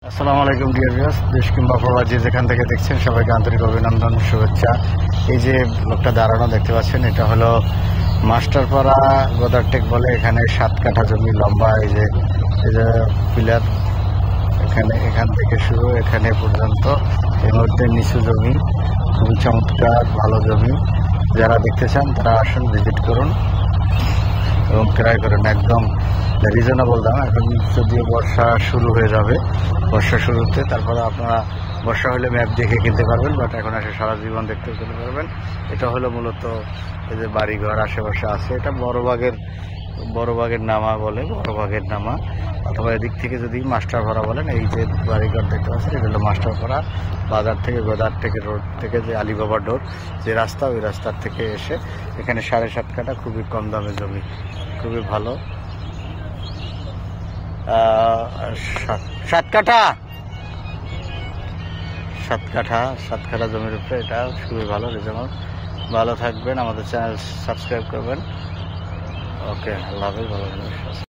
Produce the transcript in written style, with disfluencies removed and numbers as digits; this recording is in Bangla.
আসসালামু আলাইকুম ডিয়ার ভিউয়ার্স, দেশ কিংবা প্রবাসী যেখান থেকে দেখছেন সবাইকে আন্তরিক অভিনন্দন, শুভেচ্ছা। এই যে লোকটা দাঁড়ানো দেখতে পাচ্ছেন, এটা হলো মাস্টারপাড়া গোদারটেক বলে। এখানে 7 কাঠা জমি লম্বা, এই যে পিলার এখান থেকে শুরু এখানে পর্যন্ত। এই মুহূর্তে নিচু জমি, খুবই চমৎকার ভালো জমি। যারা দেখতে চান তারা আসুন, ভিজিট করুন এবং ক্রয় করুন। একদম রিজনেবল দাম। এখন যদিও বর্ষা শুরু হয়ে যাবে, বর্ষা শুরুতে তারপরে আপনারা বর্ষা হলে ম্যাপ দেখে কিনতে পারবেন, বাট এখন এসে সারা জীবন দেখতে কিনতে পারবেন। এটা হলো মূলত এই যে বাড়িঘর আশেপাশে আছে, এটা বড়বাগের নামা বলে, বড়বাগের নামা, অথবা এদিক থেকে যদি মাস্টারপাড়া বলেন। এই যে বাড়িঘর দেখতে পাচ্ছেন, এটা হলো মাস্টারপাড়া। বাজার থেকে গোদারটেকের রোড থেকে যে আলিবাবা ডোর যে রাস্তা, ওই রাস্তার থেকে এসে এখানে 7.5 কাঠা খুবই কম দামে জমি, খুবই ভালো। 7 কাঠা জমির উপরে এটা খুবই ভালো রিজনেবল। ভালো থাকবেন, আমাদের চ্যানেল সাবস্ক্রাইব করবেন। ওকে, আল্লাহ হাফেজ, ভালো থাকবেন।